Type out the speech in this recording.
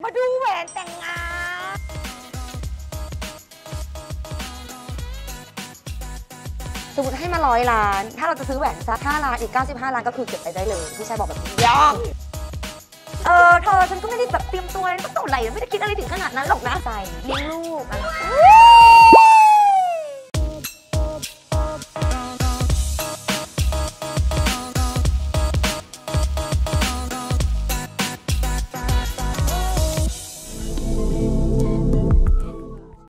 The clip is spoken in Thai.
มาดูแหวนแต่งงานสมมติให้มา100 ล้านถ้าเราจะซื้อแหวนสัก5 ล้านอีก95 ล้านก็คือเก็บไปได้เลยพี่ชายบอกแบบนี้ยอมเธอฉันก็ไม่ได้แบบเตรียมตัวอะไรตั้งแต่ไหร่ไม่ได้คิดอะไรถึงขนาดนั้นหรอกนะใส่เลี้ยงลูก